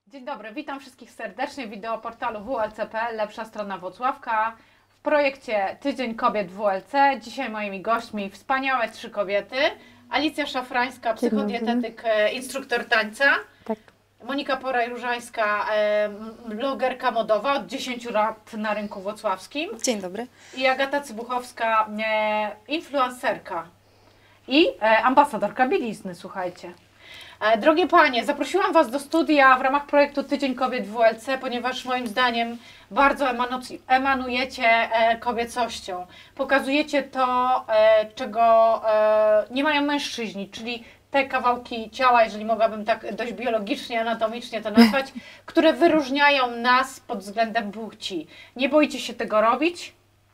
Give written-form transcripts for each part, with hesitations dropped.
Dzień dobry, witam wszystkich serdecznie w wideoportalu WLC.pl, lepsza strona Włocławka. W projekcie Tydzień Kobiet WLC. Dzisiaj moimi gośćmi wspaniałe 3 kobiety. Alicja Szafrańska, psychodietetyk, instruktor tańca. Tak. Monika Poraj-Różańska, blogerka modowa od 10 lat na rynku włocławskim. Dzień dobry. I Agata Cybuchowska, influencerka i ambasadorka bielizny, słuchajcie. Drogie panie, zaprosiłam was do studia w ramach projektu Tydzień Kobiet WLC, ponieważ moim zdaniem bardzo emanujecie kobiecością. Pokazujecie to, czego nie mają mężczyźni, czyli te kawałki ciała, jeżeli mogłabym tak dość biologicznie, anatomicznie to nazwać, które wyróżniają nas pod względem płci. Nie boicie się tego robić,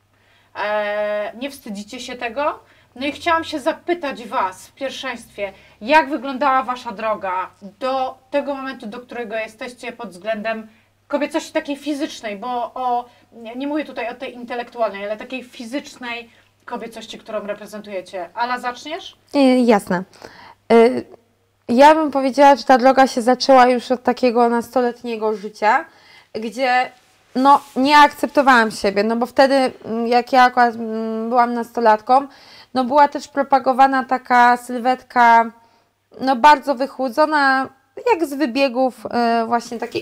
nie wstydzicie się tego. No i chciałam się zapytać was w pierwszeństwie, jak wyglądała wasza droga do tego momentu, do którego jesteście pod względem kobiecości takiej fizycznej, bo nie mówię tutaj o tej intelektualnej, ale takiej fizycznej kobiecości, którą reprezentujecie. Ala, zaczniesz? Jasne. Ja bym powiedziała, że ta droga się zaczęła już od takiego nastoletniego życia, gdzie no, nie akceptowałam siebie, no bo wtedy, jak ja akurat byłam nastolatką, no była też propagowana taka sylwetka, no bardzo wychłodzona, jak z wybiegów, właśnie takie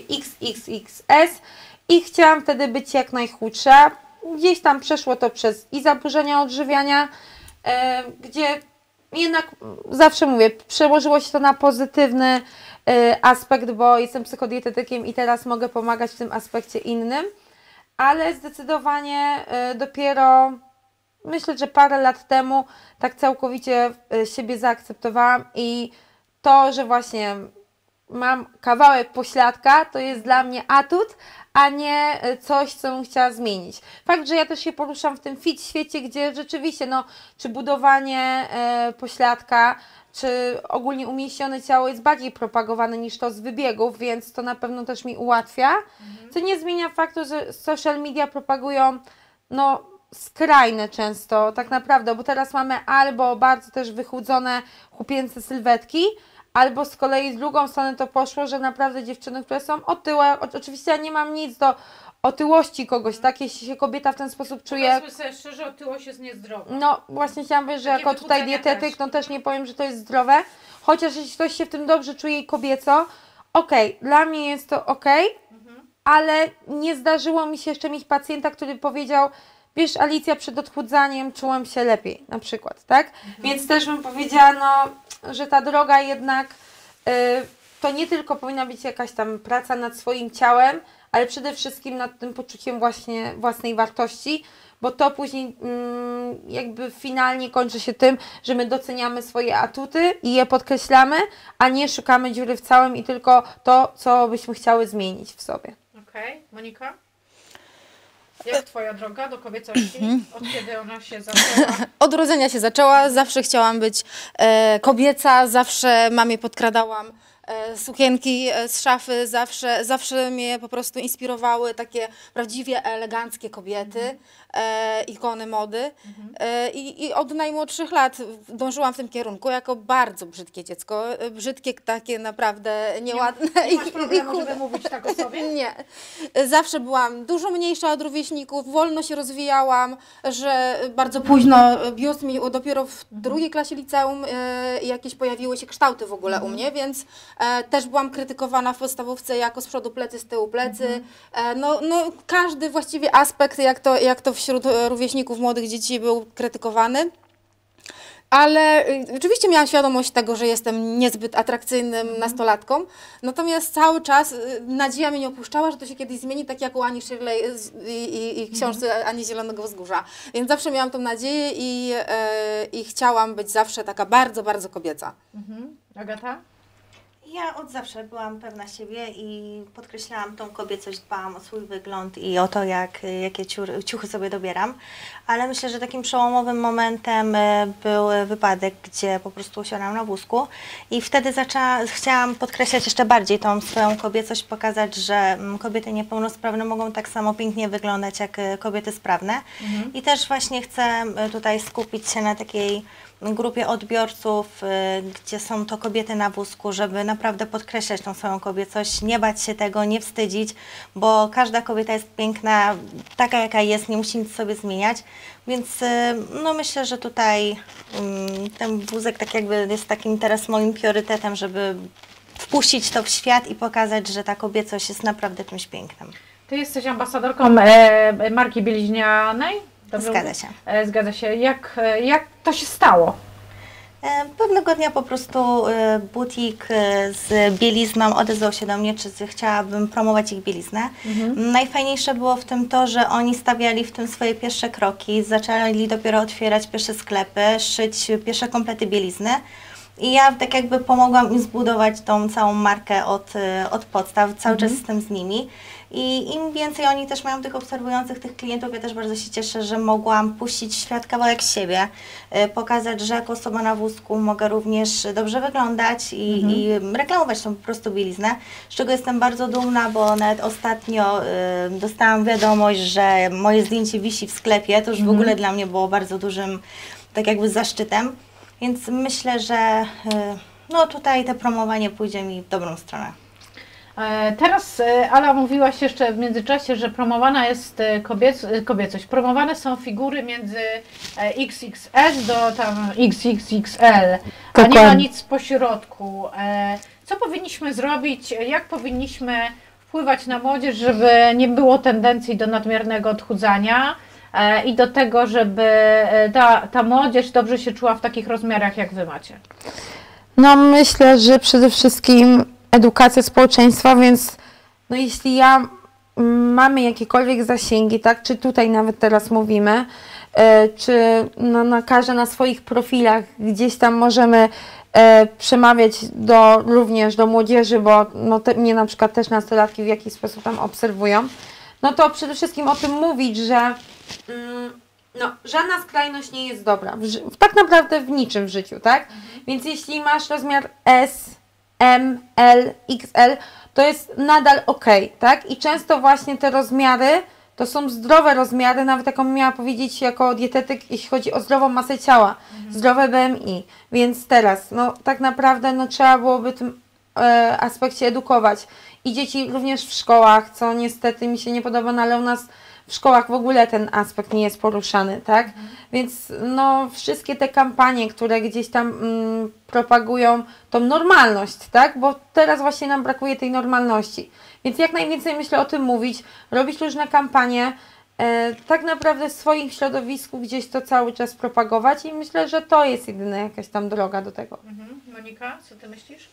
XXXS i chciałam wtedy być jak najchudsza. Gdzieś tam przeszło to przez i zaburzenia odżywiania, gdzie jednak zawsze mówię, przełożyło się to na pozytywny aspekt, bo jestem psychodietetykiem i teraz mogę pomagać w tym aspekcie innym, ale zdecydowanie dopiero myślę, że parę lat temu tak całkowicie siebie zaakceptowałam i to, że właśnie mam kawałek pośladka, to jest dla mnie atut, a nie coś, co bym chciała zmienić. Fakt, że ja też się poruszam w tym fit świecie, gdzie rzeczywiście, no, czy budowanie pośladka, czy ogólnie umieśnione ciało jest bardziej propagowane niż to z wybiegów, więc to na pewno też mi ułatwia. Co nie zmienia faktu, że social media propagują, no, skrajne często, tak naprawdę, bo teraz mamy albo bardzo też wychudzone, chłopięce sylwetki, albo z kolei z drugą stronę to poszło, że naprawdę dziewczyny, które są otyłe, oczywiście ja nie mam nic do otyłości kogoś, tak, jeśli się kobieta w ten sposób czuje. Powiedzmy sobie szczerze, otyłość jest niezdrowa. No właśnie chciałam powiedzieć, że jako tutaj dietetyk, no też nie powiem, że to jest zdrowe, chociaż jeśli ktoś się w tym dobrze czuje i kobieco, okej, dla mnie jest to okej, ale nie zdarzyło mi się jeszcze mieć pacjenta, który powiedział: wiesz, Alicja, przed odchudzaniem czułem się lepiej, na przykład, tak? Więc też bym powiedziała, no, że ta droga jednak to nie tylko powinna być jakaś tam praca nad swoim ciałem, ale przede wszystkim nad tym poczuciem właśnie własnej wartości, bo to później jakby finalnie kończy się tym, że my doceniamy swoje atuty i je podkreślamy, a nie szukamy dziury w całym i tylko to, co byśmy chciały zmienić w sobie. Okej. Monika? Jak twoja droga do kobiecości? Od kiedy ona się zaczęła? Od urodzenia się zaczęła, zawsze chciałam być kobieca, zawsze mamie podkradałam sukienki z szafy, zawsze mnie po prostu inspirowały takie prawdziwie eleganckie kobiety, ikony mody. I od najmłodszych lat dążyłam w tym kierunku jako bardzo brzydkie dziecko, brzydkie takie naprawdę nieładne. Nie masz problemu, żeby mówić tak o sobie? Nie. Zawsze byłam dużo mniejsza od rówieśników, wolno się rozwijałam, że bardzo późno biust mi dopiero w drugiej klasie liceum jakieś pojawiły się kształty w ogóle u mnie, więc też byłam krytykowana w podstawówce jako z przodu plecy, z tyłu plecy. No każdy właściwie aspekt, jak to wśród rówieśników młodych dzieci był krytykowany. Ale oczywiście miałam świadomość tego, że jestem niezbyt atrakcyjnym nastolatką, natomiast cały czas nadzieja mnie nie opuszczała, że to się kiedyś zmieni, tak jak u Ani Shirley i książce Ani Zielonego Wzgórza. Więc zawsze miałam tą nadzieję i chciałam być zawsze taka bardzo, bardzo kobieca. Agata? Ja od zawsze byłam pewna siebie i podkreślałam tą kobiecość, dbałam o swój wygląd i o to, jakie ciuchy sobie dobieram. Ale myślę, że takim przełomowym momentem był wypadek, gdzie po prostu usiadłam na wózku i wtedy chciałam podkreślać jeszcze bardziej tą swoją kobiecość, pokazać, że kobiety niepełnosprawne mogą tak samo pięknie wyglądać jak kobiety sprawne. I też właśnie chcę tutaj skupić się na takiej grupie odbiorców, gdzie są to kobiety na wózku, żeby naprawdę podkreślać tą swoją kobiecość, nie bać się tego, nie wstydzić, bo każda kobieta jest piękna, taka jaka jest, nie musi nic sobie zmieniać, więc no myślę, że tutaj ten wózek tak jakby jest takim teraz moim priorytetem, żeby wpuścić to w świat i pokazać, że ta kobiecość jest naprawdę czymś pięknym. Ty jesteś ambasadorką marki bieliznianej? Dobrze Zgadza mówię? się. Zgadza się. Jak to się stało? Pewnego dnia po prostu butik z bielizną odezwał się do mnie, czy chciałabym promować ich bieliznę. Najfajniejsze było w tym to, że oni stawiali w tym swoje pierwsze kroki, zaczęli dopiero otwierać pierwsze sklepy, szyć pierwsze komplety bielizny. I ja tak jakby pomogłam im zbudować tą całą markę od podstaw, cały czas jestem z nimi. I im więcej oni też mają tych obserwujących, tych klientów, ja też bardzo się cieszę, że mogłam puścić w świat kawałek siebie, pokazać, że jako osoba na wózku mogę również dobrze wyglądać i reklamować tą po prostu bieliznę, z czego jestem bardzo dumna, bo nawet ostatnio dostałam wiadomość, że moje zdjęcie wisi w sklepie, to już w ogóle dla mnie było bardzo dużym tak jakby zaszczytem. Więc myślę, że no tutaj te promowanie pójdzie mi w dobrą stronę. Teraz Ala mówiłaś jeszcze w międzyczasie, że promowana jest kobiecość. Promowane są figury między XXS do tam XXXL, a nie ma nic pośrodku. Co powinniśmy zrobić, jak powinniśmy wpływać na młodzież, żeby nie było tendencji do nadmiernego odchudzania i do tego, żeby ta młodzież dobrze się czuła w takich rozmiarach, jak Wy macie? No myślę, że przede wszystkim edukacja społeczeństwa, więc no jeśli mamy jakiekolwiek zasięgi, tak, czy tutaj nawet teraz mówimy, czy na każde na swoich profilach gdzieś tam możemy przemawiać również do młodzieży, bo no mnie na przykład też nastolatki w jakiś sposób tam obserwują, no to przede wszystkim o tym mówić, że no, żadna skrajność nie jest dobra, tak naprawdę w niczym w życiu, tak? Więc jeśli masz rozmiar S, M, L, XL, to jest nadal ok, tak? I często właśnie te rozmiary to są zdrowe rozmiary, nawet jaką miała powiedzieć jako dietetyk, jeśli chodzi o zdrową masę ciała, zdrowe BMI. Więc teraz, no tak naprawdę no, trzeba byłoby w tym aspekcie edukować i dzieci również w szkołach, co niestety mi się nie podoba, no ale u nas w szkołach w ogóle ten aspekt nie jest poruszany, tak? Więc no wszystkie te kampanie, które gdzieś tam propagują tą normalność, tak? Bo teraz właśnie nam brakuje tej normalności. Więc jak najwięcej myślę o tym mówić, robić różne kampanie, tak naprawdę w swoim środowisku gdzieś to cały czas propagować i myślę, że to jest jedyna jakaś tam droga do tego. Monika, co Ty myślisz?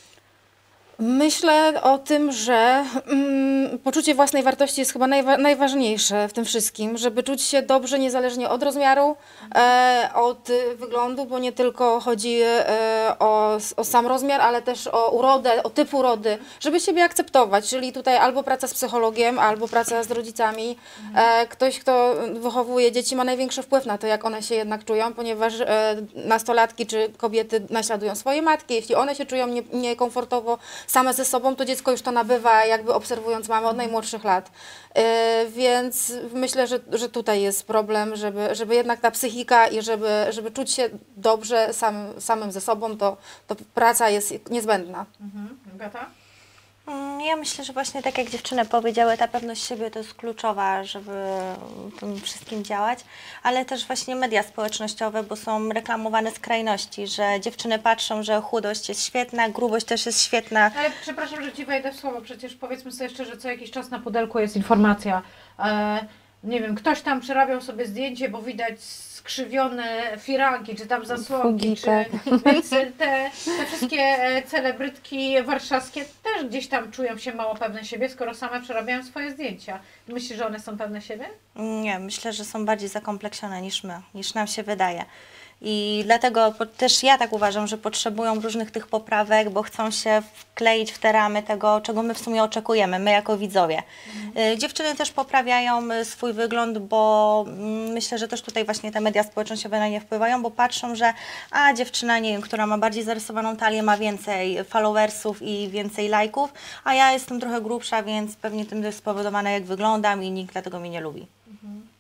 Myślę o tym, że poczucie własnej wartości jest chyba najważniejsze w tym wszystkim, żeby czuć się dobrze niezależnie od rozmiaru, od wyglądu, bo nie tylko chodzi o sam rozmiar, ale też o urodę, o typ urody, żeby siebie akceptować, czyli tutaj albo praca z psychologiem, albo praca z rodzicami. Ktoś, kto wychowuje dzieci, ma największy wpływ na to, jak one się jednak czują, ponieważ nastolatki czy kobiety naśladują swoje matki, jeśli one się czują niekomfortowo same ze sobą, to dziecko już to nabywa, jakby obserwując mamę od najmłodszych lat. Więc myślę, że tutaj jest problem, żeby jednak ta psychika i żeby czuć się dobrze samym ze sobą, to praca jest niezbędna. Agata? Ja myślę, że właśnie tak jak dziewczyny powiedziały, ta pewność siebie to jest kluczowa, żeby w tym wszystkim działać, ale też właśnie media społecznościowe, bo są reklamowane skrajności, że dziewczyny patrzą, że chudość jest świetna, grubość też jest świetna. Ale przepraszam, że Ci wejdę w słowo, przecież powiedzmy sobie szczerze, co jakiś czas na pudelku jest informacja. Nie wiem, ktoś tam przerabiał sobie zdjęcie, bo widać skrzywione firanki, czy tam zasłonki, więc te wszystkie celebrytki warszawskie też gdzieś tam czują się mało pewne siebie, skoro same przerabiają swoje zdjęcia. Myślisz, że one są pewne siebie? Nie, myślę, że są bardziej zakompleksione niż nam się wydaje. I dlatego też ja tak uważam, że potrzebują różnych tych poprawek, bo chcą się wkleić w te ramy tego, czego my w sumie oczekujemy, my jako widzowie. Dziewczyny też poprawiają swój wygląd, bo myślę, że też tutaj właśnie te media społecznościowe na nie wpływają, bo patrzą, że dziewczyna, nie wiem, która ma bardziej zarysowaną talię, ma więcej followersów i więcej lajków, a ja jestem trochę grubsza, więc pewnie tym jest spowodowane, jak wyglądam i nikt dlatego mnie nie lubi.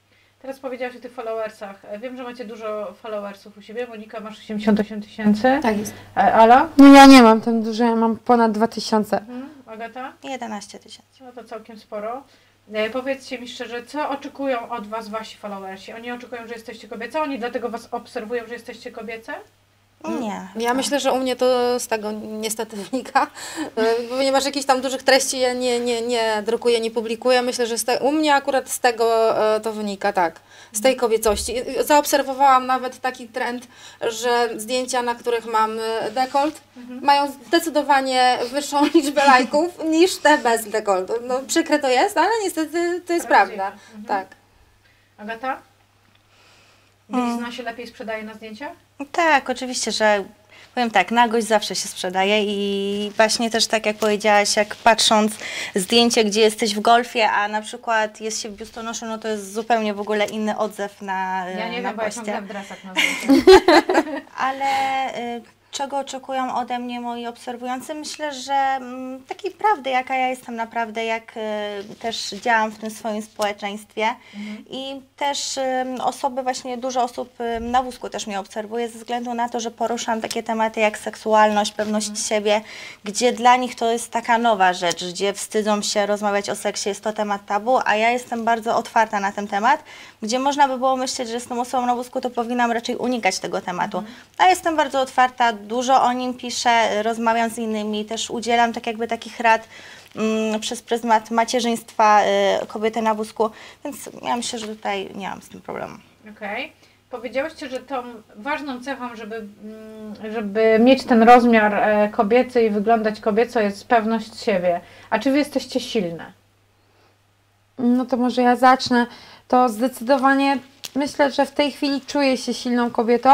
Teraz powiedziałaś o tych followersach. Wiem, że macie dużo followersów u siebie. Monika, masz 88 000. Tak jest. Ala? No ja nie mam tym dużo, ja mam ponad 2000. Agata? 11 000. No to całkiem sporo. Powiedzcie mi szczerze, co oczekują od Was Wasi followersi? Oni oczekują, że jesteście kobiece? Oni dlatego Was obserwują, że jesteście kobiece? Nie. Ja myślę, że u mnie to z tego niestety wynika, ponieważ jakichś tam dużych treści ja nie drukuję, nie publikuję. Myślę, że u mnie akurat z tego to wynika, tak, z tej kobiecości. Zaobserwowałam nawet taki trend, że zdjęcia, na których mam dekolt, mają zdecydowanie wyższą liczbę lajków niż te bez dekoltu. No przykre to jest, ale niestety to jest prawda. Tak. Agata? Bielizna się lepiej sprzedaje na zdjęciach? Tak, oczywiście, że powiem tak, nagość zawsze się sprzedaje i właśnie też tak jak powiedziałaś, jak patrząc zdjęcie, gdzie jesteś w golfie, a na przykład jest się w biustonoszu, no to jest zupełnie w ogóle inny odzew na Ja nie na wiem, bo ja poście. ciągle w dresach na zdjęciach. Ale czego oczekują ode mnie moi obserwujący? Myślę, że takiej prawdy, jaka ja jestem naprawdę, jak też działam w tym swoim społeczeństwie i też osoby, właśnie dużo osób na wózku też mnie obserwuje ze względu na to, że poruszam takie tematy jak seksualność, pewność siebie, gdzie dla nich to jest taka nowa rzecz, gdzie wstydzą się rozmawiać o seksie, jest to temat tabu, a ja jestem bardzo otwarta na ten temat, gdzie można by było myśleć, że jestem osobą na wózku, to powinnam raczej unikać tego tematu. A jestem bardzo otwarta, dużo o nim piszę, rozmawiam z innymi, też udzielam tak jakby takich rad przez pryzmat macierzyństwa kobiety na wózku, więc ja myślę, że tutaj nie mam z tym problemu. Okej. Powiedziałyście, że tą ważną cechą, żeby mieć ten rozmiar kobiecy i wyglądać kobieco, jest pewność siebie. A czy Wy jesteście silne? No to może ja zacznę. To zdecydowanie myślę, że w tej chwili czuję się silną kobietą,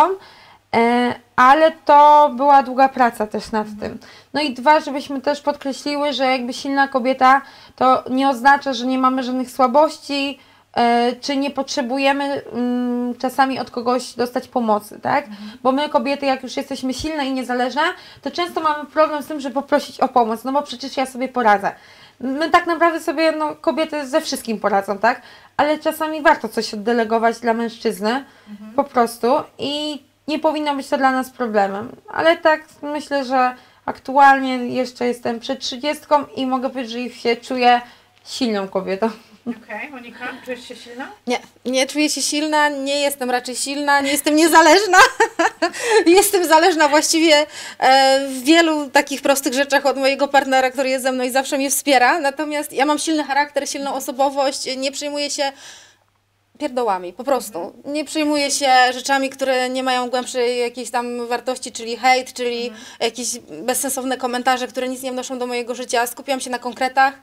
ale to była długa praca też nad tym. No i dwa, żebyśmy też podkreśliły, że jakby silna kobieta to nie oznacza, że nie mamy żadnych słabości, czy nie potrzebujemy czasami od kogoś dostać pomocy, tak? Bo my kobiety, jak już jesteśmy silne i niezależne, to często mamy problem z tym, żeby poprosić o pomoc, no bo przecież ja sobie poradzę. My tak naprawdę sobie, no kobiety ze wszystkim poradzą, tak? Ale czasami warto coś oddelegować dla mężczyzny, po prostu, i nie powinno być to dla nas problemem. Ale tak myślę, że aktualnie jeszcze jestem przed 30 i mogę powiedzieć, że się czuję silną kobietą. Okej, Monika, czujesz się silna? Nie, nie czuję się silna, nie jestem raczej silna, nie jestem niezależna. Jestem zależna właściwie w wielu takich prostych rzeczach od mojego partnera, który jest ze mną i zawsze mnie wspiera. Natomiast ja mam silny charakter, silną osobowość, nie przejmuję się pierdołami, po prostu. Nie przejmuję się rzeczami, które nie mają głębszej jakiejś tam wartości, czyli hejt, czyli jakieś bezsensowne komentarze, które nic nie wnoszą do mojego życia. Skupiam się na konkretach,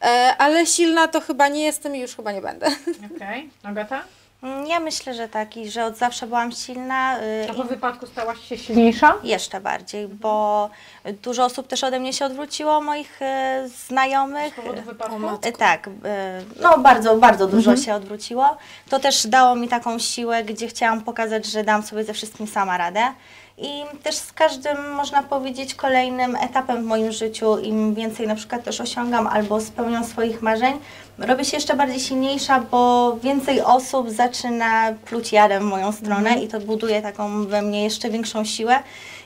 ale silna to chyba nie jestem i już chyba nie będę. Okej. Agata? Ja myślę, że tak i że od zawsze byłam silna. A po wypadku stałaś się silniejsza? Jeszcze bardziej, bo dużo osób też ode mnie się odwróciło, moich znajomych. Z powodu wypadku? Tak, no bardzo, bardzo dużo się odwróciło. To też dało mi taką siłę, gdzie chciałam pokazać, że dam sobie ze wszystkim sama radę. I też z każdym, można powiedzieć, kolejnym etapem w moim życiu, im więcej na przykład też osiągam albo spełniam swoich marzeń, robię się jeszcze bardziej silniejsza, bo więcej osób zaczyna pluć jadem w moją stronę i to buduje taką we mnie jeszcze większą siłę.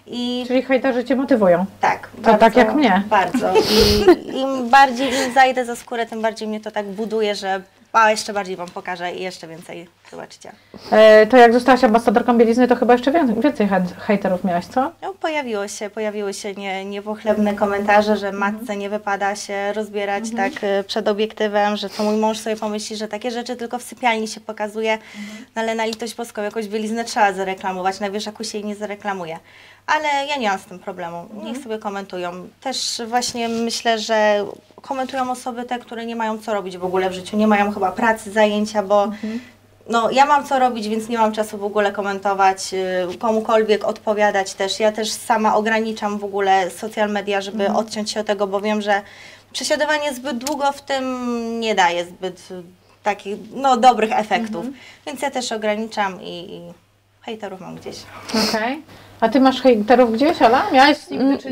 I Czyli hejterzy Cię motywują. tak, To tak jak mnie. Bardzo. I im bardziej im zajdę za skórę, tym bardziej mnie to tak buduje, że jeszcze bardziej Wam pokażę i jeszcze więcej zobaczycie. To jak zostałaś ambasadorką bielizny, to chyba jeszcze więcej hejterów miałaś, co? No, pojawiły się niepochlebne komentarze, że matce nie wypada się rozbierać tak przed obiektywem, że co mój mąż sobie pomyśli, że takie rzeczy tylko w sypialni się pokazuje, no, ale na litość boską jakąś bieliznę trzeba zareklamować, na wieszaku się jej nie zareklamuje. Ale ja nie mam z tym problemu, niech sobie komentują. Też właśnie myślę, że komentują osoby te, które nie mają co robić w ogóle w życiu, nie mają chyba pracy, zajęcia, bo no, ja mam co robić, więc nie mam czasu w ogóle komentować, komukolwiek odpowiadać też. Ja też sama ograniczam w ogóle social media, żeby odciąć się od tego, bo wiem, że przesiadywanie zbyt długo w tym nie daje zbyt takich no, dobrych efektów. Więc ja też ograniczam i hejterów mam gdzieś. Okej. A Ty masz hejterów gdzieś, Ala? Miałaś z nimi do czynienia?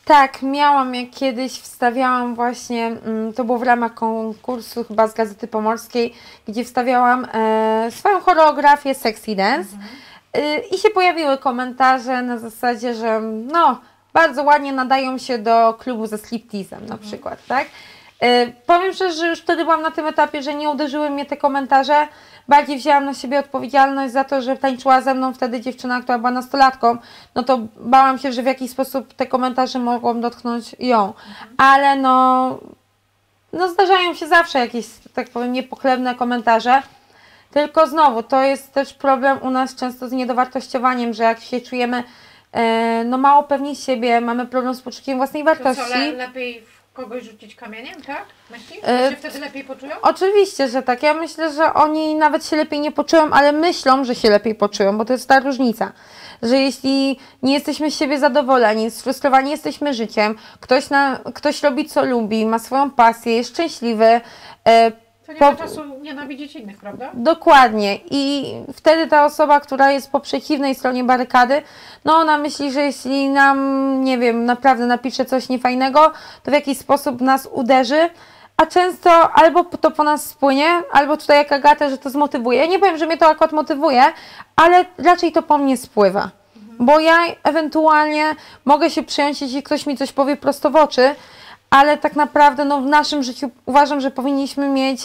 Tak, miałam, jak kiedyś wstawiałam właśnie, to było w ramach konkursu chyba z Gazety Pomorskiej, gdzie wstawiałam swoją choreografię Sexy Dance i się pojawiły komentarze na zasadzie, że no, bardzo ładnie nadają się do klubu ze stripteasem na przykład, tak? Powiem szczerze, że już wtedy byłam na tym etapie, że nie uderzyły mnie te komentarze. Bardziej wzięłam na siebie odpowiedzialność za to, że tańczyła ze mną wtedy dziewczyna, która była nastolatką. No to bałam się, że w jakiś sposób te komentarze mogą dotknąć ją. Ale no zdarzają się zawsze jakieś, tak powiem, niepochlebne komentarze. Tylko znowu, to jest też problem u nas często z niedowartościowaniem, że jak się czujemy no mało pewni siebie, mamy problem z poczuciem własnej wartości. To co, lepiej kogoś rzucić kamieniem, tak? Myślisz? Że się wtedy lepiej poczują? Oczywiście, że tak. Ja myślę, że oni nawet się lepiej nie poczują, ale myślą, że się lepiej poczują, bo to jest ta różnica. Że jeśli nie jesteśmy z siebie zadowoleni, sfrustrowani jesteśmy życiem, ktoś robi co lubi, ma swoją pasję, jest szczęśliwy, to nie ma czasu nienawidzić innych, prawda? Dokładnie. I wtedy ta osoba, która jest po przeciwnej stronie barykady, no ona myśli, że jeśli nam, nie wiem, naprawdę napisze coś niefajnego, to w jakiś sposób nas uderzy, a często albo to po nas spłynie, albo tutaj jak Agata, że to zmotywuje. Ja nie powiem, że mnie to akurat motywuje, ale raczej to po mnie spływa. Bo ja ewentualnie mogę się przyjąć, jeśli ktoś mi coś powie prosto w oczy, ale tak naprawdę no, w naszym życiu uważam, że powinniśmy mieć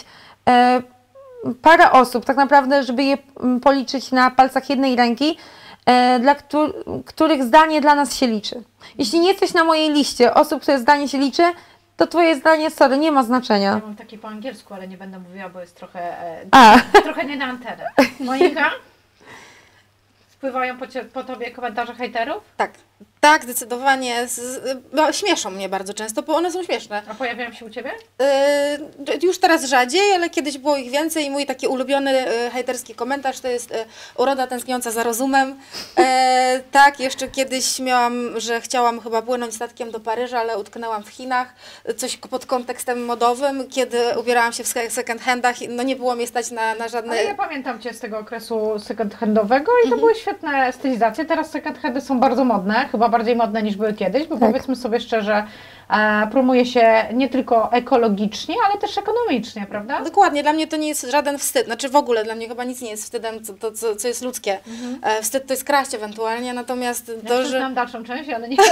parę osób, tak naprawdę, żeby je policzyć na palcach jednej ręki, dla których zdanie dla nas się liczy. Jeśli nie jesteś na mojej liście osób, które zdanie się liczy, to twoje zdanie, sorry, nie ma znaczenia. Ja mam takie po angielsku, ale nie będę mówiła, bo jest trochę nie na antenę. Monika? Spływają po tobie komentarze hejterów? Tak, zdecydowanie. No, śmieszą mnie bardzo często, bo one są śmieszne. A pojawiają się u ciebie? Już teraz rzadziej, ale kiedyś było ich więcej i mój taki ulubiony hejterski komentarz to jest uroda tęskniąca za rozumem. Tak, jeszcze kiedyś miałam, że chciałam chyba płynąć statkiem do Paryża, ale utknęłam w Chinach. Coś pod kontekstem modowym, kiedy ubierałam się w second handach, no nie było mnie stać na żadne... Ale ja pamiętam cię z tego okresu second handowego i to były świetne stylizacje. Teraz second handy są bardzo modne, chyba bardziej modne niż były kiedyś, bo powiedzmy sobie szczerze, promuje się nie tylko ekologicznie, ale też ekonomicznie, prawda? Dokładnie, dla mnie to nie jest żaden wstyd, znaczy w ogóle dla mnie chyba nic nie jest wstydem, co jest ludzkie. Wstyd to jest kraść ewentualnie, natomiast to, że... znam dalszą część, ale nie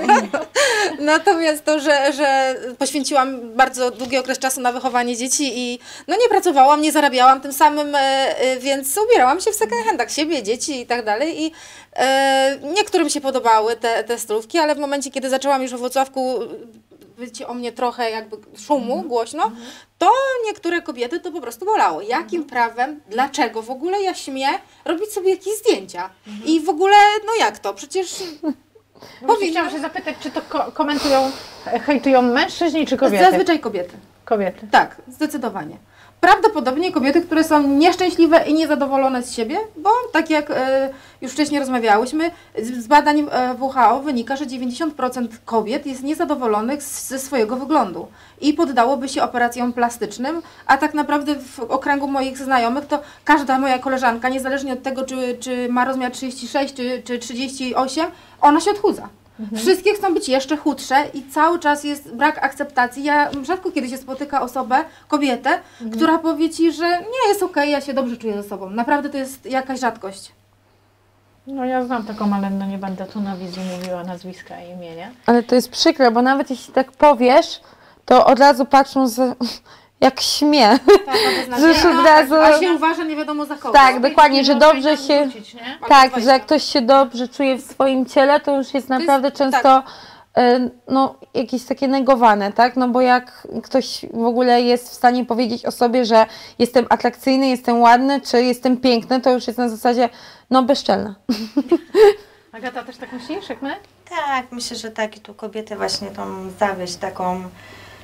Natomiast to, że poświęciłam bardzo długi okres czasu na wychowanie dzieci i no nie pracowałam, nie zarabiałam tym samym, więc ubierałam się w second handach siebie, dzieci i tak dalej i niektórym się podobały te stylówki, ale w momencie, kiedy zaczęłam już w Włocławku być o mnie trochę jakby szumu, głośno, to niektóre kobiety to po prostu bolało. Jakim prawem, dlaczego w ogóle ja śmiem robić sobie jakieś zdjęcia? I w ogóle, no jak to? Przecież... Chciałam się zapytać, czy to hejtują mężczyźni czy kobiety? Zazwyczaj kobiety. Kobiety. Tak, zdecydowanie. Prawdopodobnie kobiety, które są nieszczęśliwe i niezadowolone z siebie, bo tak jak już wcześniej rozmawiałyśmy, z badań WHO wynika, że 90% kobiet jest niezadowolonych ze swojego wyglądu i poddałoby się operacjom plastycznym, a tak naprawdę w okręgu moich znajomych to każda moja koleżanka, niezależnie od tego, czy ma rozmiar 36 czy 38, ona się odchudza. Wszystkie chcą być jeszcze chudsze i cały czas jest brak akceptacji. Ja rzadko kiedy się spotyka osobę, kobietę, która powie ci, że nie, jest okej, ja się dobrze czuję ze sobą. Naprawdę to jest jakaś rzadkość. No ja znam taką, ale no nie będę tu na wizji mówiła nazwiska i imienia. Ale to jest przykre, bo nawet jeśli tak powiesz, to od razu patrzą jak śmie. Tak, już od razu... A się uważa nie wiadomo za kogo. Tak, dokładnie, że dobrze się... Wrócić, tak, że jak ktoś się dobrze czuje w swoim ciele, to już jest naprawdę często no, jakieś takie negowane, tak? No bo jak ktoś w ogóle jest w stanie powiedzieć o sobie, że jestem atrakcyjny, jestem ładny, czy jestem piękny, to już jest na zasadzie, no, bezczelna. Agata, też tak myślisz jak my? Tak, myślę, że tak i tu kobiety właśnie tą zawieść taką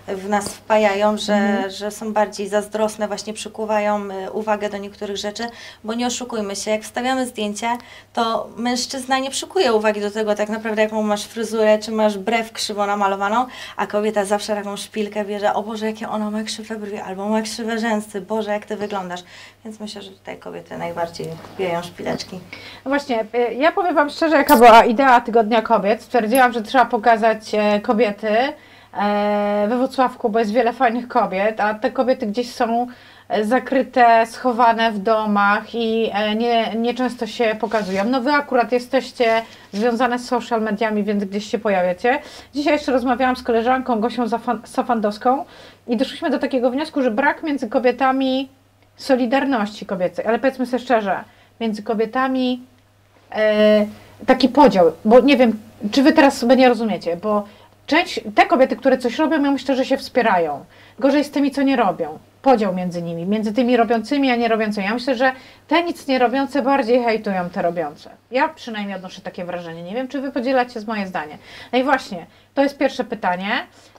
w nas wpajają, że są bardziej zazdrosne, właśnie przykuwają uwagę do niektórych rzeczy, bo nie oszukujmy się, jak wstawiamy zdjęcie, to mężczyzna nie przykuje uwagi do tego tak naprawdę, jaką masz fryzurę, czy masz brew krzywo namalowaną, a kobieta zawsze taką szpilkę bierze, o Boże, jakie ona ma krzywe brwi, albo ma krzywe rzęsy, Boże, jak ty wyglądasz. Więc myślę, że tutaj kobiety najbardziej wbijają szpileczki. No właśnie, ja powiem Wam szczerze, jaka była idea Tygodnia Kobiet. Stwierdziłam, że trzeba pokazać kobiety we Włocławku, bo jest wiele fajnych kobiet, a te kobiety gdzieś są zakryte, schowane w domach i nieczęsto się pokazują. No Wy akurat jesteście związane z social mediami, więc gdzieś się pojawiacie. Dzisiaj jeszcze rozmawiałam z koleżanką Gosią Safandowską i doszliśmy do takiego wniosku, że brak między kobietami solidarności kobiecej, ale powiedzmy sobie szczerze, między kobietami taki podział, bo nie wiem, czy Wy teraz sobie nie rozumiecie, bo te kobiety, które coś robią, ja myślę, że się wspierają. Gorzej z tymi, co nie robią. Podział między nimi, między tymi robiącymi, a nie robiącymi. Ja myślę, że te nic nie robiące bardziej hejtują te robiące. Ja przynajmniej odnoszę takie wrażenie. Nie wiem, czy Wy podzielacie z moje zdanie. No i właśnie, to jest pierwsze pytanie.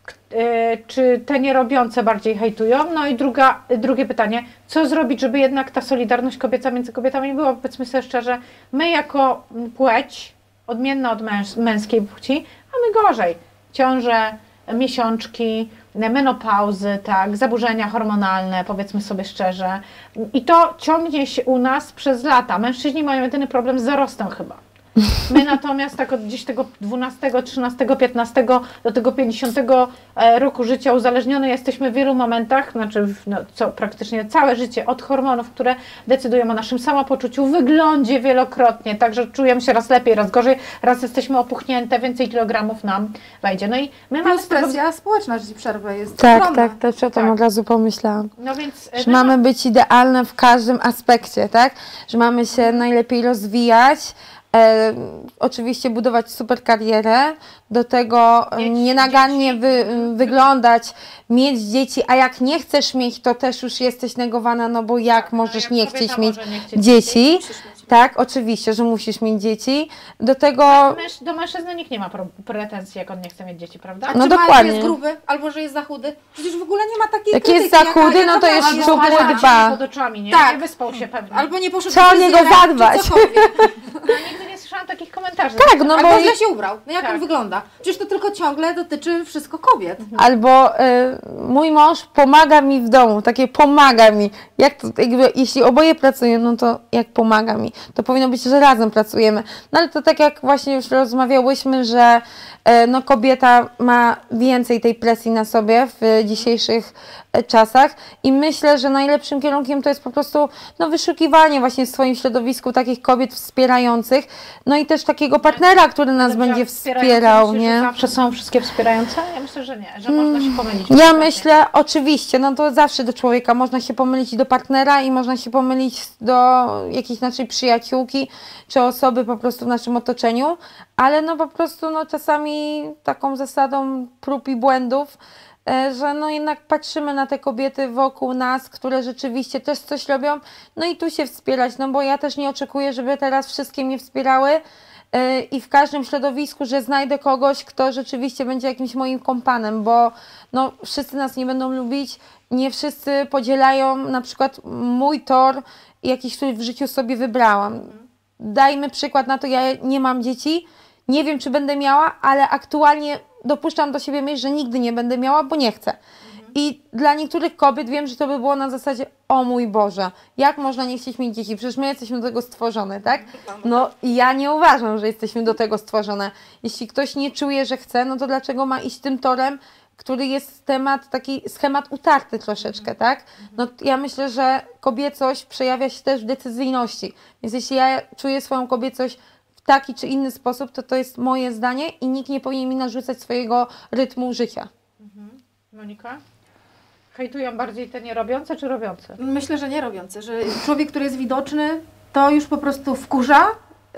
Czy te nierobiące bardziej hejtują? No i drugie pytanie, co zrobić, żeby jednak ta solidarność kobieca między kobietami była? Powiedzmy sobie szczerze, my jako płeć odmienna od męskiej płci mamy gorzej. Ciąże, miesiączki, menopauzy, tak, zaburzenia hormonalne, powiedzmy sobie szczerze. I to ciągnie się u nas przez lata. Mężczyźni mają jedyny problem z zarostem chyba. My natomiast tak od gdzieś tego 12, 13, 15 do tego 50 roku życia uzależnione jesteśmy w wielu momentach, znaczy praktycznie całe życie od hormonów, które decydują o naszym samopoczuciu, wyglądzie wielokrotnie, także czujemy się raz lepiej, raz gorzej, raz jesteśmy opuchnięte, więcej kilogramów nam wejdzie. No i my mamy presja społeczna, że przerwę jest Tak, ogromna. tak, też o tym od razu pomyślałam. No więc Że mamy być idealne w każdym aspekcie, tak? Że mamy się najlepiej rozwijać, oczywiście budować super karierę, do tego nienagannie wyglądać, mieć dzieci, a jak nie chcesz mieć, to też już jesteś negowana, no bo jak możesz jak nie kobieta chcieć mieć może nie chcieć dzieci, tak, oczywiście, że musisz mieć dzieci, do tego... do mężczyzny nikt nie ma pretensji, jak on nie chce mieć dzieci, prawda? No Czy dokładnie. jest gruby, albo że jest za chudy? Przecież w ogóle nie ma takiej Jak krytyki, jest za chudy, no to jest albo szczupły ma- dba. Pod oczami, nie? Tak. Nie wyspał się pewnie. Albo nie poszedł Trzeba o do niego fryzjera, czy zadbać. cokolwiek. Ja nigdy nie słyszałam takich komentarzy. Tak, no Albo bo... źle się ubrał. No jak Tak. on wygląda? Przecież to tylko ciągle dotyczy wszystko kobiet. Albo mój mąż pomaga mi w domu, takie pomaga mi. Jak to, jakby, jeśli oboje pracują, no to jak pomaga mi? To powinno być, że razem pracujemy. No ale to tak jak właśnie już rozmawiałyśmy, że no, kobieta ma więcej tej presji na sobie w dzisiejszych czasach i myślę, że najlepszym kierunkiem to jest po prostu no, wyszukiwanie właśnie w swoim środowisku takich kobiet wspierających, no i też takiego partnera, który nas będzie wspierał, Myślisz, nie? że zawsze są wszystkie wspierające? Ja myślę, że nie, że można się pomylić. Ja myślę, oczywiście, no to zawsze do człowieka można się pomylić do partnera i można się pomylić do jakiejś naszej przyjaciółki czy osoby po prostu w naszym otoczeniu, ale no po prostu no czasami taką zasadą prób i błędów, że no jednak patrzymy na te kobiety wokół nas, które rzeczywiście też coś robią, no i tu się wspierać, no bo ja też nie oczekuję, żeby teraz wszystkie mnie wspierały, i w każdym środowisku, że znajdę kogoś, kto rzeczywiście będzie jakimś moim kompanem, bo no, wszyscy nas nie będą lubić, nie wszyscy podzielają na przykład mój tor, jakiś, który w życiu sobie wybrałam. Dajmy przykład na to, ja nie mam dzieci, nie wiem, czy będę miała, ale aktualnie dopuszczam do siebie myśl, że nigdy nie będę miała, bo nie chcę. I dla niektórych kobiet wiem, że to by było na zasadzie, o mój Boże, jak można nie chcieć mieć dzieci? Przecież my jesteśmy do tego stworzone, tak? No i ja nie uważam, że jesteśmy do tego stworzone. Jeśli ktoś nie czuje, że chce, no to dlaczego ma iść tym torem, który jest taki schemat utarty troszeczkę, tak? No ja myślę, że kobiecość przejawia się też w decyzyjności. Więc jeśli ja czuję swoją kobiecość w taki czy inny sposób, to jest moje zdanie i nikt nie powinien mi narzucać swojego rytmu życia. Monika? Hejtują bardziej te nierobiące czy robiące? Myślę, że nie robiący, że człowiek, który jest widoczny, to już po prostu wkurza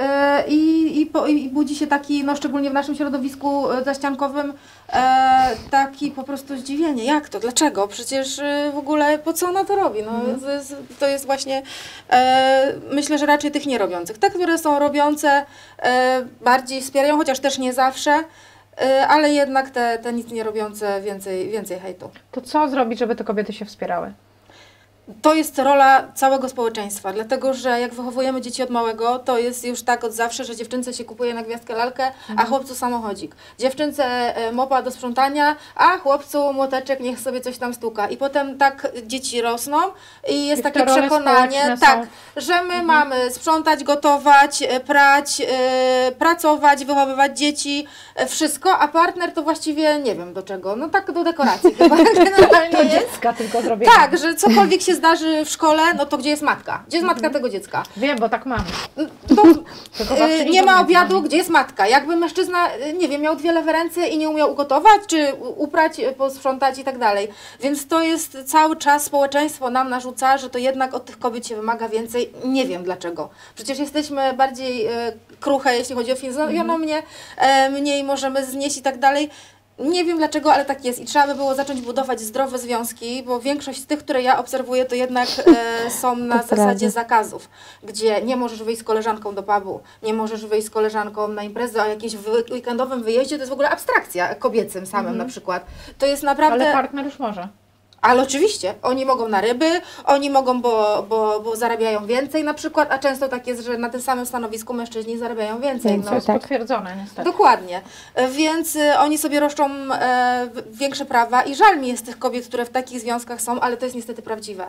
i budzi się taki, no szczególnie w naszym środowisku zaściankowym, taki po prostu zdziwienie. Jak to? Dlaczego? Przecież w ogóle po co ona to robi? No, to jest właśnie, myślę, że raczej tych nierobiących. Te, które są robiące, bardziej wspierają, chociaż też nie zawsze. ale jednak te nic nie robiące więcej hejtu. To co zrobić, żeby te kobiety się wspierały? To jest rola całego społeczeństwa, dlatego że jak wychowujemy dzieci od małego, to jest już tak od zawsze, że dziewczynce się kupuje na gwiazdkę lalkę, a chłopcu samochodzik. Dziewczynce mopa do sprzątania, a chłopcu młoteczek, niech sobie coś tam stuka. I potem tak dzieci rosną i jest Jak takie te role przekonanie, społeczne tak, są. że my mamy sprzątać, gotować, prać, pracować, wychowywać dzieci, wszystko, a partner to właściwie nie wiem do czego, no tak do dekoracji chyba generalnie To jest. dziecka tylko zrobienia. Tak, że cokolwiek się zdarzy w szkole, no to gdzie jest matka? Gdzie jest matka tego dziecka? Wiem, bo tak mam. To, Tylko babci nie ma wiedzą, obiadu, jak gdzie jest matka? Jakby mężczyzna, nie wiem, miał dwie lewe ręce i nie umiał ugotować, czy uprać, posprzątać i tak dalej. Więc to jest cały czas społeczeństwo nam narzuca, że to jednak od tych kobiet się wymaga więcej. Nie wiem dlaczego. Przecież jesteśmy bardziej kruche, jeśli chodzi o fizjonomię, mniej możemy znieść i tak dalej. Nie wiem dlaczego, ale tak jest i trzeba by było zacząć budować zdrowe związki, bo większość z tych, które ja obserwuję, to jednak są na zasadzie zakazów, gdzie nie możesz wyjść z koleżanką do pubu, nie możesz wyjść z koleżanką na imprezę, a jakimś weekendowym wyjeździe to jest w ogóle abstrakcja kobiecym samym na przykład. To jest naprawdę... Ale partner już może. Ale oczywiście, oni mogą na ryby, oni mogą, bo zarabiają więcej na przykład, a często tak jest, że na tym samym stanowisku mężczyźni zarabiają więcej. To jest potwierdzone niestety. Dokładnie. Więc oni sobie roszczą większe prawa i żal mi jest tych kobiet, które w takich związkach są, ale to jest niestety prawdziwe.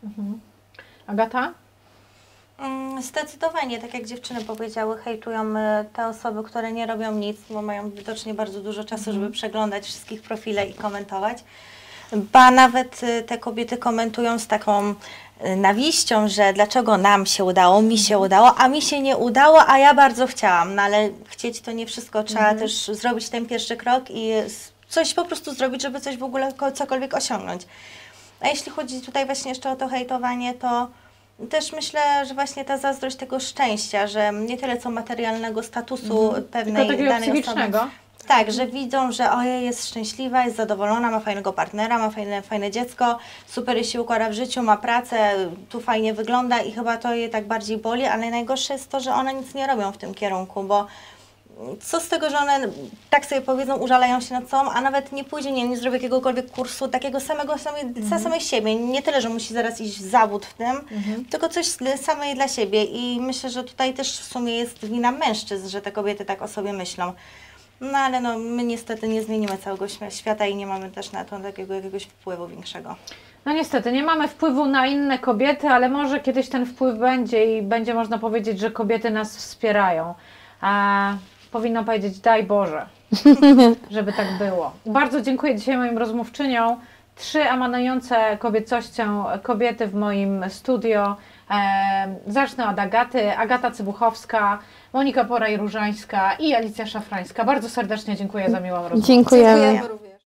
Agata? Zdecydowanie, tak jak dziewczyny powiedziały, hejtują te osoby, które nie robią nic, bo mają widocznie bardzo dużo czasu, żeby przeglądać wszystkich profile i komentować. Ba nawet te kobiety komentują z taką nawiścią, że dlaczego nam się udało, mi się udało, a mi się nie udało, a ja bardzo chciałam. No ale chcieć to nie wszystko, trzeba też zrobić ten pierwszy krok i coś po prostu zrobić, żeby coś w ogóle, cokolwiek osiągnąć. A jeśli chodzi tutaj właśnie jeszcze o to hejtowanie, to też myślę, że właśnie ta zazdrość tego szczęścia, że nie tyle co materialnego statusu pewnej Tylko takiego danej osoby. psychicznego. Tak, że widzą, że ojej, jest szczęśliwa, jest zadowolona, ma fajnego partnera, ma fajne dziecko, super jej się układa w życiu, ma pracę, tu fajnie wygląda i chyba to je tak bardziej boli, ale najgorsze jest to, że one nic nie robią w tym kierunku, bo co z tego, że one tak sobie powiedzą, użalają się nad sobą, a nawet nie pójdzie, nie zrobi jakiegokolwiek kursu, takiego samej siebie. Nie tyle, że musi zaraz iść w zawód w tym, tylko coś samej dla siebie i myślę, że tutaj też w sumie jest wina mężczyzn, że te kobiety tak o sobie myślą. No ale no, my niestety nie zmienimy całego świata i nie mamy też na to takiego jakiegoś wpływu większego. No niestety, nie mamy wpływu na inne kobiety, ale może kiedyś ten wpływ będzie i będzie można powiedzieć, że kobiety nas wspierają. Powinno powiedzieć daj Boże, żeby tak było. Bardzo dziękuję dzisiaj moim rozmówczyniom. 3 emanujące kobiecością kobiety w moim studio. Zacznę od Agaty. Agata Cybuchowska, Monika Poraj-Różańska i Alicja Szafrańska. Bardzo serdecznie dziękuję za miłą rozmowę. Dziękujemy. Dziękujemy również.